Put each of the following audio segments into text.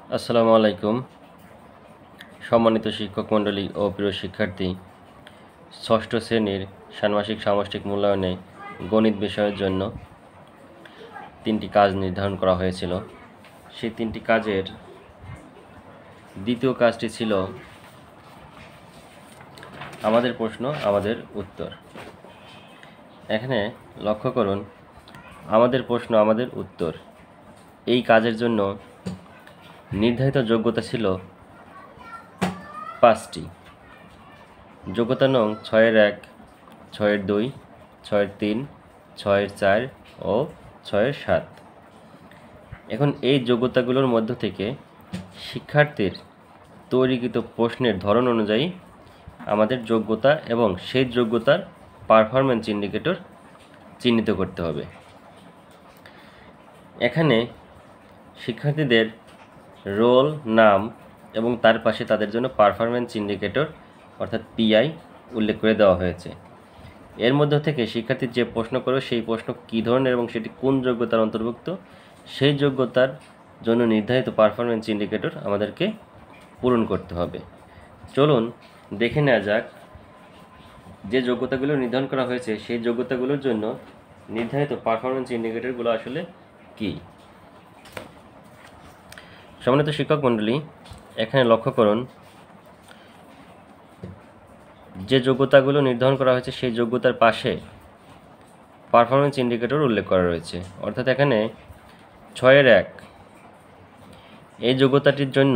আসসালামু আলাইকুম। সম্মানিত শিক্ষক মণ্ডলী ও প্রিয় শিক্ষার্থী, ষষ্ঠ শ্রেণীর ষান্মাসিক সামষ্টিক মূল্যায়নে গণিত বিষয়ের জন্য 3টি কাজ নির্ধারণ করা হয়েছিল। সেই 3টি কাজের দ্বিতীয় কাজটি ছিল আমাদের প্রশ্ন আমাদের উত্তর। এখানে লক্ষ্য করুন, আমাদের প্রশ্ন আমাদের উত্তর এই কাজের জন্য নির্ধারিত যোগ্যতা ছিল 5টি। যোগ্যতা নং 6-1, 6-2, 6-3, 6-4 ও 6-7। এখন এই যোগ্যতাগুলোর মধ্য থেকে শিক্ষার্থীর তৈরিকৃত প্রশ্নের ধরন অনুযায়ী আমাদের যোগ্যতা এবং সেই যোগ্যতার পারফরম্যান্স ইন্ডিকেটর চিহ্নিত করতে হবে। এখানে শিক্ষার্থীদের রোল, নাম এবং তার পাশে তাদের জন্য পারফরম্যান্স ইন্ডিকেটর অর্থাৎ পিআই উল্লেখ করে দেওয়া হয়েছে। এর মধ্য থেকে শিক্ষার্থী যে প্রশ্ন করবে সেই প্রশ্ন কী ধরনের এবং সেটি কোন যোগ্যতার অন্তর্ভুক্ত, সেই যোগ্যতার জন্য নির্ধারিত পারফরম্যান্স ইন্ডিকেটর আমাদেরকে পূরণ করতে হবে। চলুন দেখে নেওয়া যাক যে যোগ্যতাগুলো নির্ধারণ করা হয়েছে সেই যোগ্যতাগুলোর জন্য নির্ধারিত পারফরম্যান্স ইন্ডিকেটরগুলো আসলে কী। সম্মানিত শিক্ষক মণ্ডলী, এখানে লক্ষ্য করুন, যে যোগ্যতাগুলো নির্ধারণ করা হয়েছে সেই যোগ্যতার পাশে পারফরম্যান্স ইন্ডিকেটর উল্লেখ করা রয়েছে। অর্থাৎ এখানে 6-1 এই যোগ্যতাটির জন্য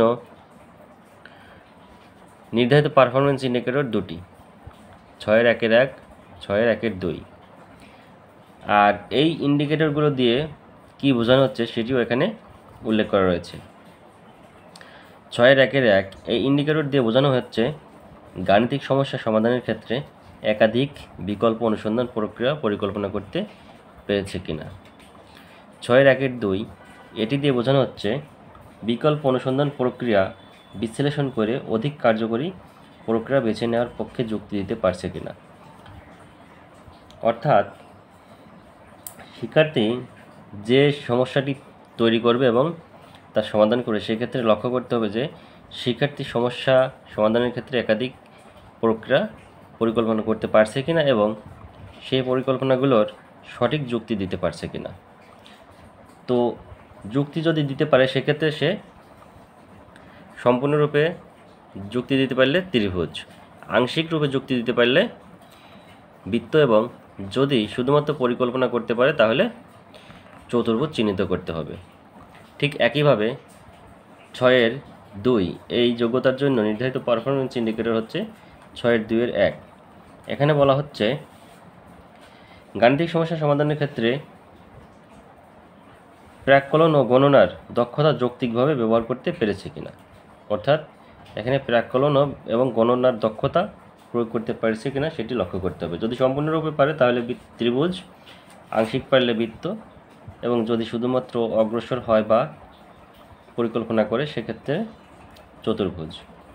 নির্ধারিত পারফরম্যান্স ইন্ডিকেটর 2টি, 6-1-1, 6-1-2। আর এই ইন্ডিকেটরগুলো দিয়ে কি বোঝানো হচ্ছে সেটিও এখানে উল্লেখ করা রয়েছে। 6-1-1 এই ইন্ডিকেটর দিয়ে বোঝানো হচ্ছে গাণিতিক সমস্যা সমাধানের ক্ষেত্রে একাধিক বিকল্প অনুসন্ধান প্রক্রিয়া পরিকল্পনা করতে পেরেছে কিনা। 6-1-2 এটি দিয়ে বোঝানো হচ্ছে বিকল্প অনুসন্ধান প্রক্রিয়া বিশ্লেষণ করে অধিক কার্যকরী প্রক্রিয়া বেছে নেওয়ার পক্ষে যুক্তি দিতে পারছে কিনা। অর্থাৎ শিক্ষার্থী যে সমস্যাটি তৈরি করবে এবং তার সমাধান করে সেক্ষেত্রে লক্ষ্য করতে হবে যে শিক্ষার্থী সমস্যা সমাধানের ক্ষেত্রে একাধিক প্রক্রিয়া পরিকল্পনা করতে পারছে কিনা এবং সেই পরিকল্পনাগুলোর সঠিক যুক্তি দিতে পারছে কিনা। তো যুক্তি যদি দিতে পারে সেক্ষেত্রে সে সম্পূর্ণরূপে যুক্তি দিতে পারলে ত্রিভুজ, আংশিক রূপে যুক্তি দিতে পারলে বৃত্ত এবং যদি শুধুমাত্র পরিকল্পনা করতে পারে তাহলে চতুর্ভুজ চিহ্নিত করতে হবে। ঠিক একইভাবে 6-2 এই যোগ্যতার জন্য নির্ধারিত পারফরম্যান্স ইন্ডিকেটর হচ্ছে 6-2-1। এখানে বলা হচ্ছে গাণিতিক সমস্যা সমাধানের ক্ষেত্রে প্রাক্কলন ও গণনার দক্ষতা যৌক্তিকভাবে ব্যবহার করতে পেরেছে কিনা। অর্থাৎ এখানে প্রাক্কলন এবং গণনার দক্ষতা প্রয়োগ করতে পারছে কিনা সেটি লক্ষ্য করতে হবে। যদি সম্পূর্ণরূপে পারে তাহলে ত্রিভুজ, আংশিক পারলে বৃত্ত এবং যদি শুধুমাত্র অগ্রসর হয় বা পরিকল্পনা করে সেক্ষেত্রে চতুর্ভুজ।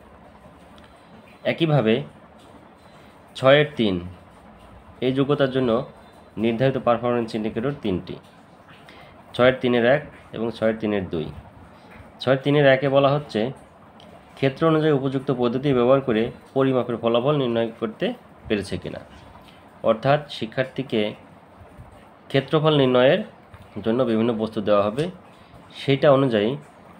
একইভাবে 6-3 এই যোগ্যতার জন্য নির্ধারিত পারফরম্যান্স ইন্ডিকেটর 3টি, 6-3-1 এবং 6-3-2। 6-3-1-এ বলা হচ্ছে ক্ষেত্র অনুযায়ী উপযুক্ত পদ্ধতি ব্যবহার করে পরিমাপের ফলাফল নির্ণয় করতে পেরেছে কিনা। অর্থাৎ শিক্ষার্থীকে ক্ষেত্রফল নির্ণয়ের জন্য বিভিন্ন বস্তু দেওয়া হবে, সেইটা অনুযায়ী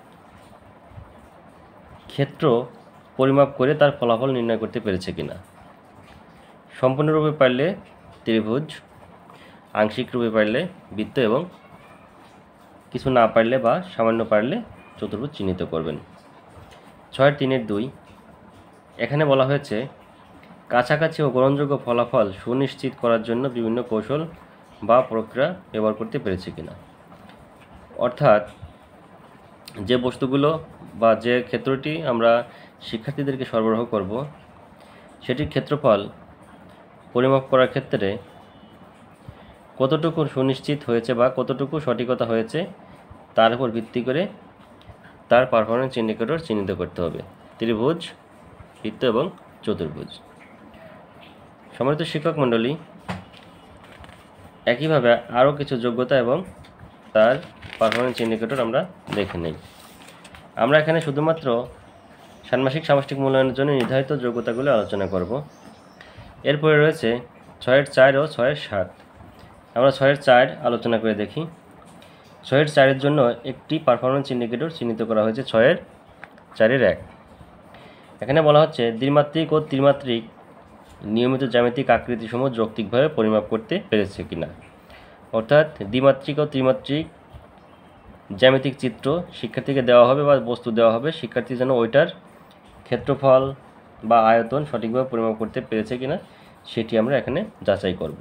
ক্ষেত্র পরিমাপ করে তার ফলাফল নির্ণয় করতে পেরেছে কিনা। সম্পূর্ণরূপে পারলে ত্রিভুজ, আংশিক রূপে পারলে বৃত্ত এবং কিছু না পারলে বা সামান্য পারলে চতুর্ভুজ চিহ্নিত করবেন। 6-3-2 এখানে বলা হয়েছে কাছাকাছি ও গ্রহণযোগ্য ফলাফল সুনিশ্চিত করার জন্য বিভিন্ন কৌশল বা প্রক্রিয়া ব্যবহার করতে পেরেছে কিনা। অর্থাৎ যে বস্তুগুলো বা যে ক্ষেত্রটি আমরা শিক্ষার্থীদেরকে সরবরাহ করব সেটির ক্ষেত্রফল পরিমাপ করার ক্ষেত্রে কতটুকু সুনিশ্চিত হয়েছে বা কতটুকু সঠিকতা হয়েছে তার উপর ভিত্তি করে তার পারফরম্যান্স ইন্ডিকেটর চিহ্নিত করতে হবে, ত্রিভুজ, বৃত্ত এবং চতুর্ভুজ। সম্মানিত শিক্ষক মণ্ডলী, একইভাবে আরও কিছু যোগ্যতা এবং তার পারফরম্যান্স ইন্ডিকেটর আমরা দেখে নেই। আমরা এখানে শুধুমাত্র ষান্মাসিক সামষ্টিক মূল্যায়নের জন্য নির্ধারিত যোগ্যতাগুলো আলোচনা করব। এরপরে রয়েছে 6-এর 4 ও 6-এর 7। আমরা 6-এর 4 আলোচনা করে দেখি। 6-এর 4-এর জন্য একটি পারফরমেন্স ইন্ডিকেটর চিহ্নিত করা হয়েছে 6-এর 4-এর 1। এখানে বলা হচ্ছে দ্বিমাত্রিক ও ত্রিমাত্রিক নিয়মিত জ্যামিতিক আকৃতিসমূহ যৌক্তিকভাবে পরিমাপ করতে পেরেছে কিনা। অর্থাৎ দ্বিমাত্রিক ও ত্রিমাত্রিক জ্যামিতিক চিত্র শিক্ষার্থীকে দেওয়া হবে বা বস্তু দেওয়া হবে, শিক্ষার্থী যেন ওইটার ক্ষেত্রফল বা আয়তন সঠিকভাবে পরিমাপ করতে পেরেছে কিনা সেটি আমরা এখানে যাচাই করব।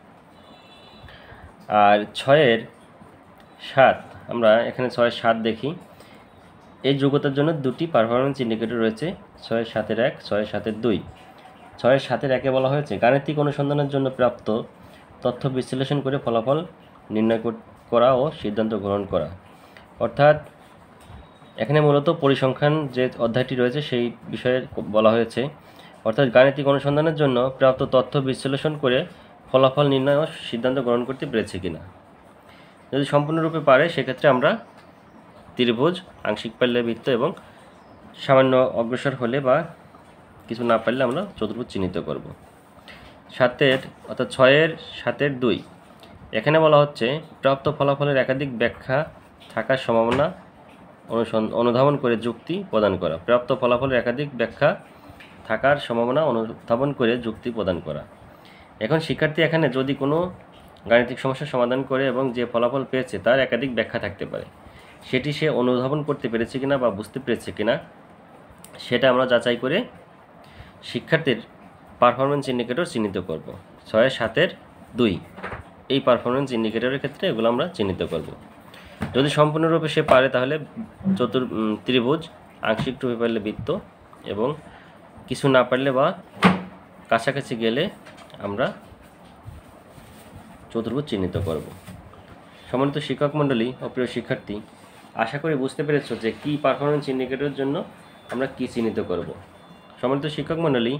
আর 6-এর 7, আমরা এখানে 6-এর 7 দেখি। এই যোগ্যতার জন্য দুটি পারফরমেন্স ইন্ডিকেটর রয়েছে, 6-এর 7-এর 1, 6-এর 7-এর 2। 6-এর 7-এর 1-এ বলা হয়েছে গাণিতিক অনুসন্ধানের জন্য প্রাপ্ত তথ্য বিশ্লেষণ করে ফলাফল নির্ণয় করা ও সিদ্ধান্ত গ্রহণ করা। অর্থাৎ এখানে মূলত পরিসংখ্যান যে অধ্যায়টি রয়েছে সেই বিষয়ে বলা হয়েছে। অর্থাৎ গাণিতিক অনুসন্ধানের জন্য প্রাপ্ত তথ্য বিশ্লেষণ করে ফলাফল নির্ণয় ও সিদ্ধান্ত গ্রহণ করতে পেরেছে কিনা। যদি সম্পূর্ণরূপে পারে সেক্ষেত্রে আমরা ত্রিভুজ, আংশিক পারলে বৃত্ত এবং সামান্য অগ্রসর হলে বা কিছু না পারলে আমরা চতুর্ভুজ চিহ্নিত করব। 7-এর অর্থাৎ 6-এর 7-এর 2, এখানে বলা হচ্ছে প্রাপ্ত ফলাফলের একাধিক ব্যাখ্যা থাকার সম্ভাবনা অনুধাবন করে যুক্তি প্রদান করা। প্রাপ্ত ফলাফলের একাধিক ব্যাখ্যা থাকার সম্ভাবনা অনুধাবন করে যুক্তি প্রদান করা। এখন শিক্ষার্থী এখানে যদি কোনো গাণিতিক সমস্যার সমাধান করে এবং যে ফলাফল পেয়েছে তার একাধিক ব্যাখ্যা থাকতে পারে, সেটি সে অনুধাবন করতে পেরেছে কিনা বা বুঝতে পেরেছে কিনা সেটা আমরা যাচাই করে শিক্ষার্থীর পারফরমেন্স ইন্ডিকেটর চিহ্নিত করব। 6-এর 7-এর 2 এই পারফরমেন্স ইন্ডিকেটরের ক্ষেত্রে এগুলো আমরা চিহ্নিত করব। যদি সম্পূর্ণরূপে সে পারে তাহলে ত্রিভুজ, আংশিক রূপে পারলে বৃত্ত এবং কিছু না পারলে বা কাছাকাছি গেলে আমরা চতুর্ভুজ চিহ্নিত করব। সম্মানিত শিক্ষক মণ্ডলী ও প্রিয় শিক্ষার্থী, আশা করি বুঝতে পেরেছো যে কী পারফরমেন্স ইন্ডিকেটরের জন্য আমরা কী চিহ্নিত করব। সম্মানিত শিক্ষক মণ্ডলী,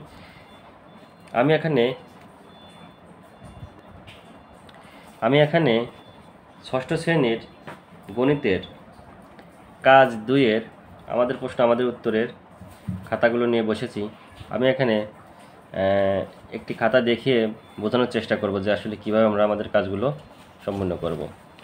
আমি এখানে ষষ্ঠ শ্রেণীর গণিতের কাজ 2-এর আমাদের প্রশ্ন আমাদের উত্তরের খাতাগুলো নিয়ে বসেছি। আমি এখানে একটি খাতা দেখিয়ে বোঝানোর চেষ্টা করব যে আসলে কীভাবে আমরা আমাদের কাজগুলো সম্পূর্ণ করব।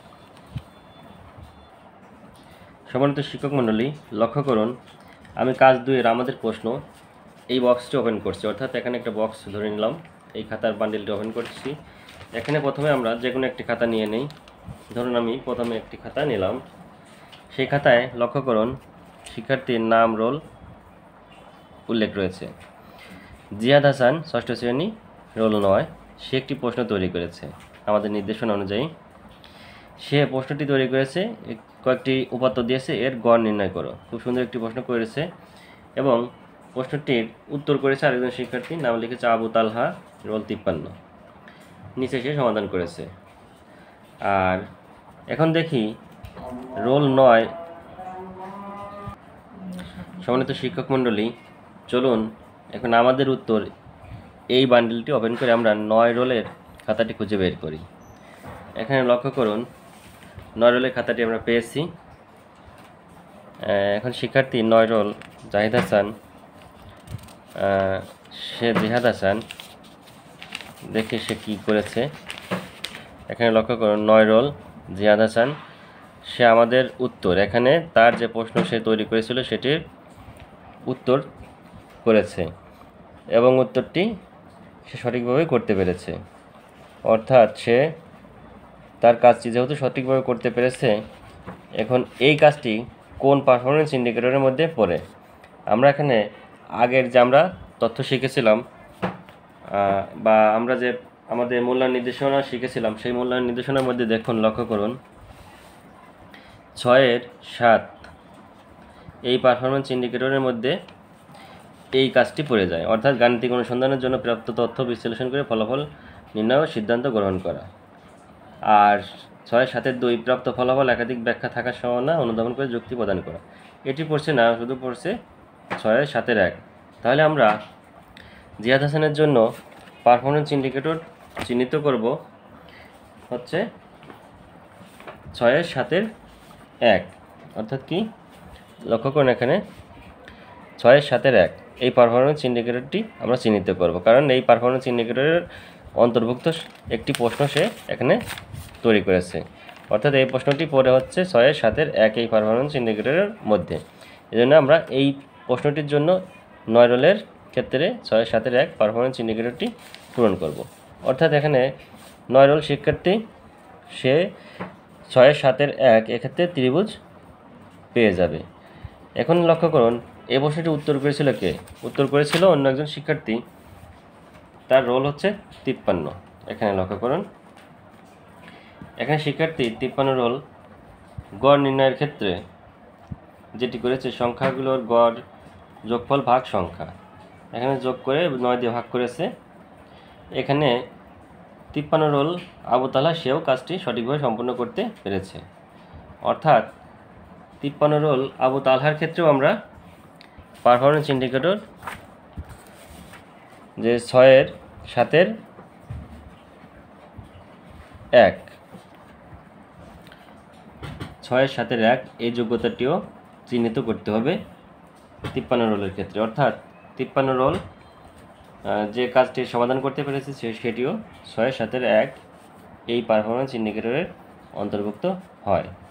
সম্মানিত শিক্ষক মণ্ডলী, লক্ষ্য করুন, আমি কাজ 2-এর আমাদের প্রশ্ন এই বক্সটি ওপেন করছি। অর্থাৎ এখানে একটা বক্স ধরে নিলাম, এই খাতার বান্ডিলটি ওপেন করছি। এখানে প্রথমে আমরা যে কোনো একটি খাতা নিয়ে নেই। ধরুন আমি প্রথমে একটি খাতা নিলাম। সেই খাতায় লক্ষ্য করুন শিক্ষার্থীর নাম, রোল উল্লেখ রয়েছে। জিয়াদ হাসান, ষষ্ঠ শ্রেণী, রোল 9। সে একটি প্রশ্ন তৈরি করেছে আমাদের নির্দেশনা অনুযায়ী। সে প্রশ্নটি তৈরি করেছে, কয়েকটি উপাত্ত দিয়েছে, এর গড় নির্ণয় করো। খুব সুন্দর একটি প্রশ্ন করেছে এবং প্রশ্নটির উত্তর করেছে আরেকজন শিক্ষার্থী, নাম লিখেছে আবু তালহা, রোল 53। নিচে সে সমাধান করেছে। আর এখন দেখি রোল 9। সম্মানিত শিক্ষক মণ্ডলী, চলুন এখন আমাদের উত্তর এই বান্ডেলটি ওপেন করে আমরা 9 রোলের খাতাটি খুঁজে বের করি। এখানে লক্ষ্য করুন 9 রোলের খাতাটি আমরা পেয়েছি। এখন শিক্ষার্থী 9 রোল জাহিদ হাসান, সে জিহাদ হাসান, দেখি সে কী করেছে। এখানে লক্ষ্য করুন 9 রোল জিহাদ হাসান, সে আমাদের উত্তর, এখানে তার যে প্রশ্ন সে তৈরি করেছিল সেটির উত্তর করেছে এবং উত্তরটি সে সঠিকভাবে করতে পেরেছে। অর্থাৎ সে তার কাজটি যেহেতু সঠিকভাবে করতে পেরেছে, এখন এই কাজটি কোন পারফরমেন্স ইন্ডিকেটরের মধ্যে পড়ে। আমরা এখানে আগের যে আমরা তথ্য শিখেছিলাম বা আমরা যে আমাদের মূল্যায়ন নির্দেশনা শিখেছিলাম, সেই মূল্যায়ন নির্দেশনার মধ্যে দেখুন, লক্ষ্য করুন 6-এর 7 এই পারফরমেন্স ইন্ডিকেটরের মধ্যে এই কাজটি পড়ে যায়। অর্থাৎ গাণিতিক অনুসন্ধানের জন্য প্রাপ্ত তথ্য বিশ্লেষণ করে ফলাফল নির্ণয় ও সিদ্ধান্ত গ্রহণ করা। আর 6-এর 7-এর 2 প্রাপ্ত ফলাফল একাধিক ব্যাখ্যা থাকার সম্ভাবনা অনুধাবন করে যুক্তি প্রদান করা। এটি পড়ছে না, শুধু পড়ছে 6-এর 7-এর 1। তাহলে আমরা জিয়াদ হাসানের জন্য পারফরমেন্স ইন্ডিকেটর চিহ্নিত করব হচ্ছে 6-এর 7-এর 1। অর্থাৎ কি লক্ষ্য করুন এখানে 6 এর 7 এর 1 এই পারফরম্যান্স ইন্ডিকেটরটি আমরা চিহ্নিত করব, কারণ এই পারফরম্যান্স ইন্ডিকেটরের অন্তর্ভুক্ত একটি প্রশ্ন সে এখানে তৈরি করেছে। অর্থাৎ এই প্রশ্নটি পড়ে হচ্ছে 6 এর 7 এর 1 এই পারফরম্যান্স ইন্ডিকেটরের মধ্যে। এজন্য আমরা এই প্রশ্নটির জন্য 9 রোলের ক্ষেত্রে 6 এর 7 এর 1 পারফরম্যান্স ইন্ডিকেটরটি পূরণ করব। অর্থাৎ এখানে 9 রোল শিক্ষার্থী সে 6 এর 7 এর 1 এক্ষেত্রে ত্রিভুজ পেয়ে যাবে। এখন লক্ষ্য করুন এই প্রশ্নটি উত্তর করেছিল কে? উত্তর করেছিল অন্য একজন শিক্ষার্থী, তার রোল হচ্ছে 53। এখানে লক্ষ্য করুন এখানে শিক্ষার্থী 53 রোল গড় নির্ণয়ের ক্ষেত্রে যেটি করেছে সংখ্যাগুলোর গড় যোগফল ভাগ সংখ্যা, এখানে যোগ করে 9 দিয়ে ভাগ করেছে। এখানে 53 রোল আবু তালহা সেও কাজটি সঠিকভাবে সম্পূর্ণ করতে পেরেছে। অর্থাৎ 53 রোল আবু তালহার ক্ষেত্রেও আমরা পারফরম্যান্স ইন্ডিকেটর যে 6 এর 7 এর 1 6 এর 7 এর 1 এই যোগ্যতাটিও চিহ্নিত করতে হবে 53 রোলের ক্ষেত্রে। অর্থাৎ 53 রোল যে কাজটি সমাধান করতে পেরেছে সেটিও 6 এর 7 এর 1 এই পারফরম্যান্স ইন্ডিকেটরের অন্তর্ভুক্ত হয়।